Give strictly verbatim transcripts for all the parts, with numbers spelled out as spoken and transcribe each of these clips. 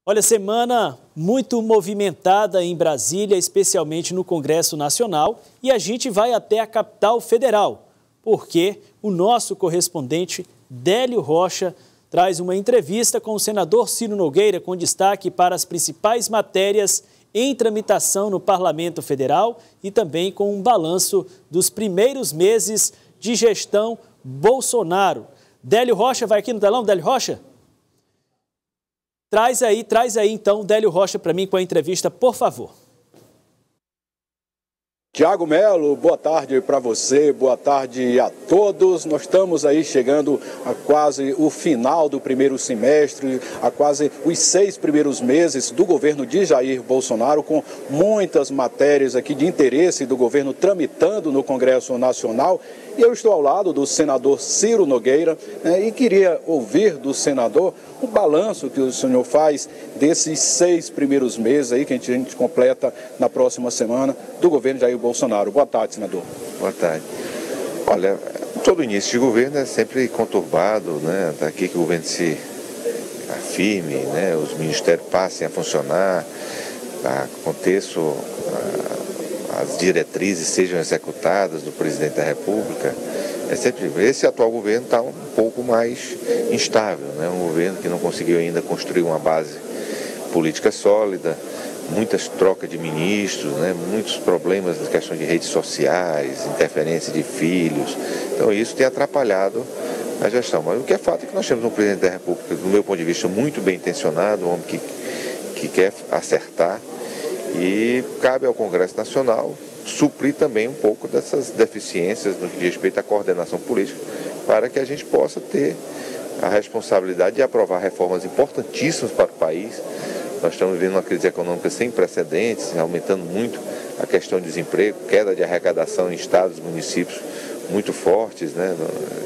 Olha, semana muito movimentada em Brasília, especialmente no Congresso Nacional, e a gente vai até a capital federal, porque o nosso correspondente Délio Rocha traz uma entrevista com o senador Ciro Nogueira com destaque para as principais matérias em tramitação no Parlamento Federal e também com um balanço dos primeiros meses de gestão Bolsonaro. Délio Rocha vai aqui no telão, Délio Rocha? Traz aí, traz aí então, Délio Rocha para mim com a entrevista, por favor. Tiago Melo, boa tarde para você, boa tarde a todos. Nós estamos aí chegando a quase o final do primeiro semestre, a quase os seis primeiros meses do governo de Jair Bolsonaro, com muitas matérias aqui de interesse do governo tramitando no Congresso Nacional. E eu estou ao lado do senador Ciro Nogueira, né, e queria ouvir do senador o balanço que o senhor faz desses seis primeiros meses aí que a gente, a gente completa na próxima semana do governo Jair Bolsonaro. Boa tarde, senador. Boa tarde. Olha, todo início de governo é sempre conturbado, né? Até aqui que o governo se afirme, né? Os ministérios passem a funcionar, aconteça as diretrizes sejam executadas do presidente da República. É sempre, esse atual governo está um pouco mais instável, né? Um governo que não conseguiu ainda construir uma base política sólida, muitas trocas de ministros, né? Muitos problemas na questão de redes sociais, interferência de filhos. Então isso tem atrapalhado a gestão. Mas o que é fato é que nós temos um presidente da República, do meu ponto de vista, muito bem intencionado, um homem que, que quer acertar. E cabe ao Congresso Nacional suprir também um pouco dessas deficiências no que diz respeito à coordenação política, para que a gente possa ter a responsabilidade de aprovar reformas importantíssimas para o país. Nós estamos vivendo uma crise econômica sem precedentes, aumentando muito a questão de desemprego, queda de arrecadação em estados e municípios muito fortes, né?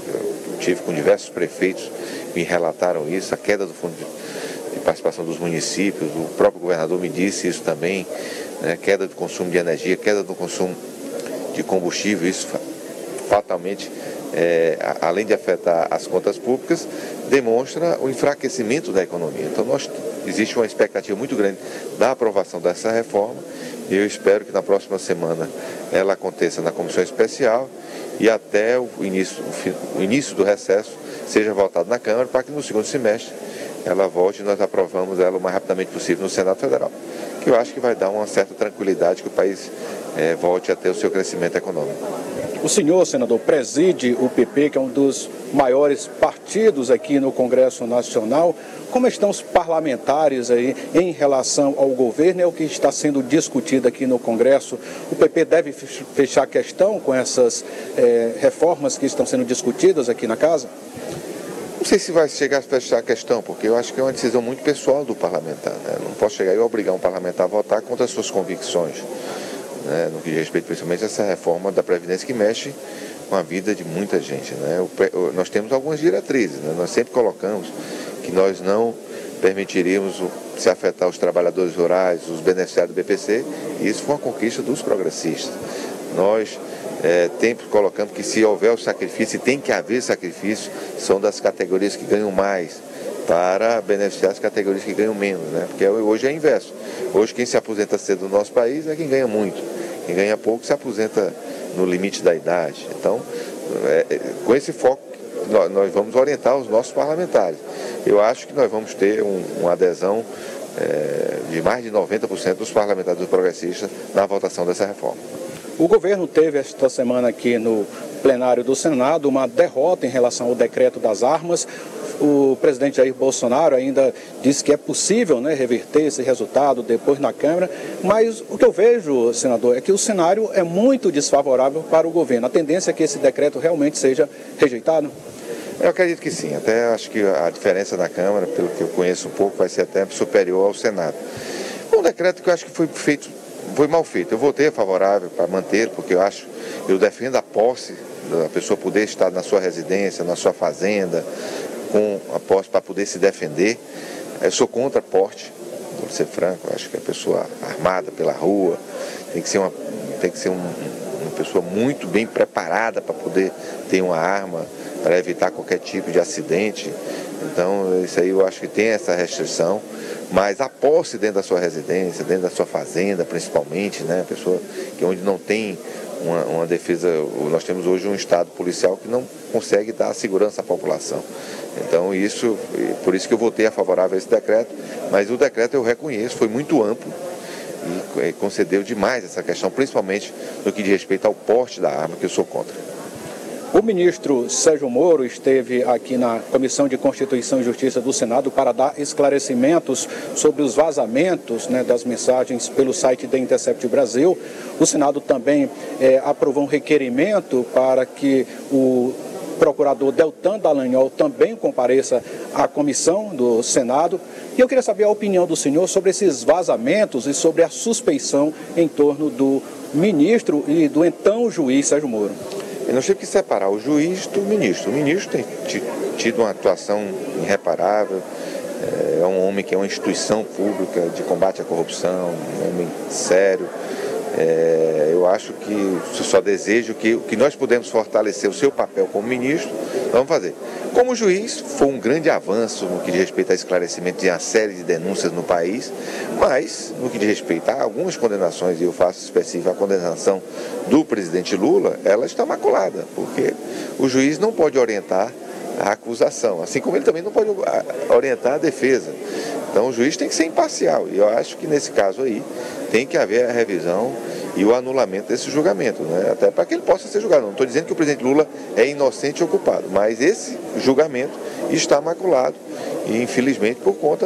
Eu tive com diversos prefeitos que me relataram isso, a queda do fundo de participação dos municípios, o próprio governador me disse isso também, né? Queda do consumo de energia, queda do consumo de combustível, isso fatalmente, é, além de afetar as contas públicas, demonstra o enfraquecimento da economia. Então nós, existe uma expectativa muito grande da aprovação dessa reforma e eu espero que na próxima semana ela aconteça na comissão especial e até o início, o início do recesso seja votado na Câmara para que no segundo semestre ela volte e nós aprovamos ela o mais rapidamente possível no Senado Federal, que eu acho que vai dar uma certa tranquilidade que o país é, volte a ter o seu crescimento econômico. O senhor, senador, preside o P P, que é um dos maiores partidos aqui no Congresso Nacional. Como estão os parlamentares aí em relação ao governo? É o que está sendo discutido aqui no Congresso. O P P deve fechar a questão com essas é, reformas que estão sendo discutidas aqui na casa? Não sei se vai chegar a fechar a questão, porque eu acho que é uma decisão muito pessoal do parlamentar, né? Não posso chegar e obrigar um parlamentar a votar contra as suas convicções, né? No que diz respeito principalmente a essa reforma da Previdência que mexe com a vida de muita gente, né? O, o, nós temos algumas diretrizes, né? Nós sempre colocamos que nós não permitiríamos o, se afetar os trabalhadores rurais, os beneficiários do B P C, e isso foi uma conquista dos progressistas. Nós É, sempre colocando que se houver o sacrifício, e tem que haver sacrifício, são das categorias que ganham mais, para beneficiar as categorias que ganham menos, né? Porque hoje é inverso. Hoje quem se aposenta cedo no nosso país é quem ganha muito. Quem ganha pouco se aposenta no limite da idade. Então, é, com esse foco, nós, nós vamos orientar os nossos parlamentares. Eu acho que nós vamos ter um, uma adesão é, de mais de noventa por cento dos parlamentares do progressistas na votação dessa reforma. O governo teve esta semana aqui no plenário do Senado uma derrota em relação ao decreto das armas. O presidente Jair Bolsonaro ainda disse que é possível, né, reverter esse resultado depois na Câmara, mas o que eu vejo, senador, é que o cenário é muito desfavorável para o governo. A tendência é que esse decreto realmente seja rejeitado? Eu acredito que sim, até acho que a diferença na Câmara, pelo que eu conheço um pouco, vai ser até superior ao Senado. Um decreto que eu acho que foi feito Foi mal feito. Eu votei favorável para manter, porque eu acho, eu defendo a posse da pessoa poder estar na sua residência, na sua fazenda, com a posse para poder se defender. Eu sou contra porte, vou ser franco, eu acho que a pessoa armada pela rua tem que ser uma, tem que ser um, uma pessoa muito bem preparada para poder ter uma arma, para evitar qualquer tipo de acidente. Então, isso aí eu acho que tem essa restrição. mas a posse dentro da sua residência, dentro da sua fazenda, principalmente, né, a pessoa que onde não tem uma, uma defesa, nós temos hoje um estado policial que não consegue dar segurança à população. Então isso, por isso que eu votei a favorável a esse decreto, mas o decreto eu reconheço, foi muito amplo e concedeu demais essa questão, principalmente no que diz respeito ao porte da arma, que eu sou contra. O ministro Sérgio Moro esteve aqui na Comissão de Constituição e Justiça do Senado para dar esclarecimentos sobre os vazamentos, né, das mensagens pelo site The Intercept Brasil. O Senado também é, aprovou um requerimento para que o procurador Deltan Dallagnol também compareça à comissão do Senado. E eu queria saber a opinião do senhor sobre esses vazamentos e sobre a suspeição em torno do ministro e do então juiz Sérgio Moro. E nós temos que separar o juiz do ministro. O ministro tem tido uma atuação irreparável, é um homem que é uma instituição pública de combate à corrupção, um homem sério. É, eu acho que eu só desejo que o que nós podemos fortalecer o seu papel como ministro, vamos fazer. Como juiz, foi um grande avanço no que diz respeito a esclarecimento de uma série de denúncias no país, mas no que diz respeito a algumas condenações, e eu faço específico a condenação do presidente Lula, ela está maculada, porque o juiz não pode orientar a acusação, assim como ele também não pode orientar a defesa. Então o juiz tem que ser imparcial, e eu acho que nesse caso aí tem que haver a revisão e o anulamento desse julgamento, né? Até para que ele possa ser julgado. Não estou dizendo que o presidente Lula é inocente ou culpado, mas esse julgamento está maculado, e infelizmente por conta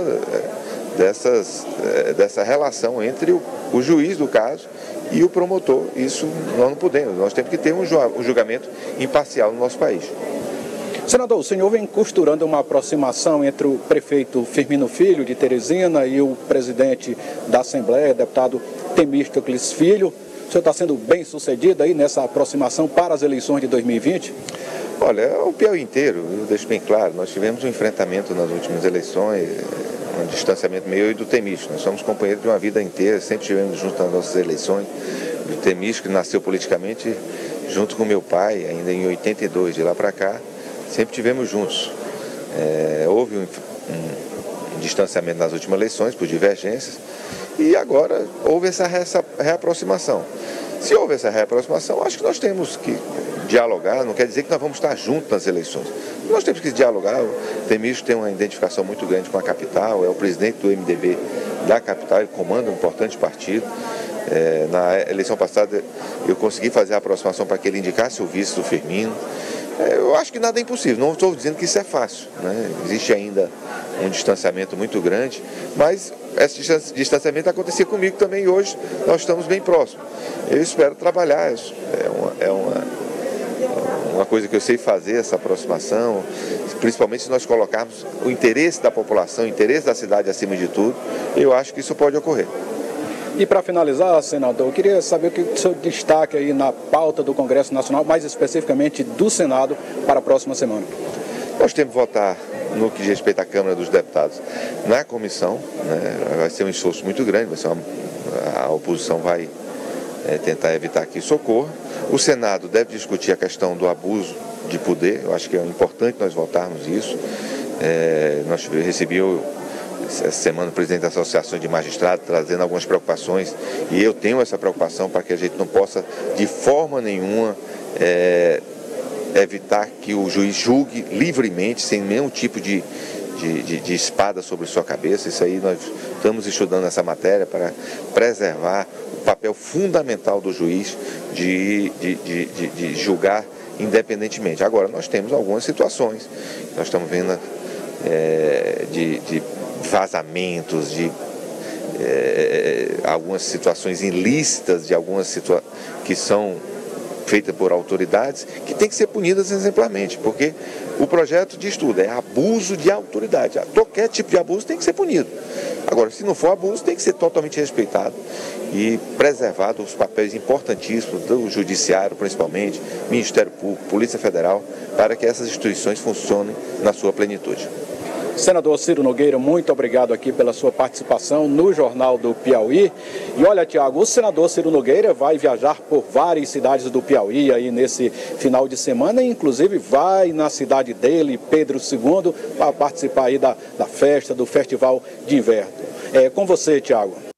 dessas, dessa relação entre o, o juiz do caso e o promotor. Isso nós não podemos, nós temos que ter um julgamento imparcial no nosso país. Senador, o senhor vem costurando uma aproximação entre o prefeito Firmino Filho, de Teresina, e o presidente da Assembleia, deputado Temístocles Filho. O senhor está sendo bem sucedido aí nessa aproximação para as eleições de dois mil e vinte? Olha, o Piauí inteiro, eu deixo bem claro, nós tivemos um enfrentamento nas últimas eleições, um distanciamento meu e do Temístocles. Nós somos companheiros de uma vida inteira, sempre estivemos juntos nas nossas eleições. O Temístocles nasceu politicamente junto com meu pai, ainda em oitenta e dois, de lá para cá. Sempre tivemos juntos. É, houve um, um, um distanciamento nas últimas eleições por divergências e agora houve essa, essa reaproximação. Se houve essa reaproximação, acho que nós temos que dialogar, não quer dizer que nós vamos estar juntos nas eleições. Nós temos que dialogar. O Temístocles tem uma identificação muito grande com a capital, é o presidente do M D B da capital, ele comanda um importante partido. É, na eleição passada eu consegui fazer a aproximação para que ele indicasse o vice do Firmino. Eu acho que nada é impossível, não estou dizendo que isso é fácil, né? Existe ainda um distanciamento muito grande, mas esse distanciamento acontecia comigo também e hoje nós estamos bem próximos. Eu espero trabalhar, é uma, é uma, uma coisa que eu sei fazer, essa aproximação, principalmente se nós colocarmos o interesse da população, o interesse da cidade acima de tudo, eu acho que isso pode ocorrer. E para finalizar, senador, eu queria saber o que o senhor destaca aí na pauta do Congresso Nacional, mais especificamente do Senado, para a próxima semana. Nós temos que votar no que diz respeito à Câmara dos Deputados na comissão, né? Vai ser um esforço muito grande, vai ser uma, a oposição vai é, tentar evitar que isso ocorra. O Senado deve discutir a questão do abuso de poder, eu acho que é importante nós votarmos isso. É, nós recebemos essa semana o presidente da Associação de Magistrados trazendo algumas preocupações, e eu tenho essa preocupação para que a gente não possa de forma nenhuma é, evitar que o juiz julgue livremente, sem nenhum tipo de, de, de, de espada sobre sua cabeça. Isso aí nós estamos estudando essa matéria para preservar o papel fundamental do juiz de, de, de, de, de julgar independentemente. Agora, nós temos algumas situações, nós estamos vendo é, de, de vazamentos, de é, algumas situações ilícitas, de algumas situações que são feitas por autoridades, que tem que ser punidas exemplarmente, porque o projeto diz tudo, é abuso de autoridade. Qualquer tipo de abuso tem que ser punido. Agora, se não for abuso, tem que ser totalmente respeitado e preservado os papéis importantíssimos do Judiciário, principalmente, Ministério Público, Polícia Federal, para que essas instituições funcionem na sua plenitude. Senador Ciro Nogueira, muito obrigado aqui pela sua participação no Jornal do Piauí. E olha, Tiago, o senador Ciro Nogueira vai viajar por várias cidades do Piauí aí nesse final de semana, e inclusive vai na cidade dele, Pedro segundo, para participar aí da, da festa, do Festival de Inverno. É com você, Tiago.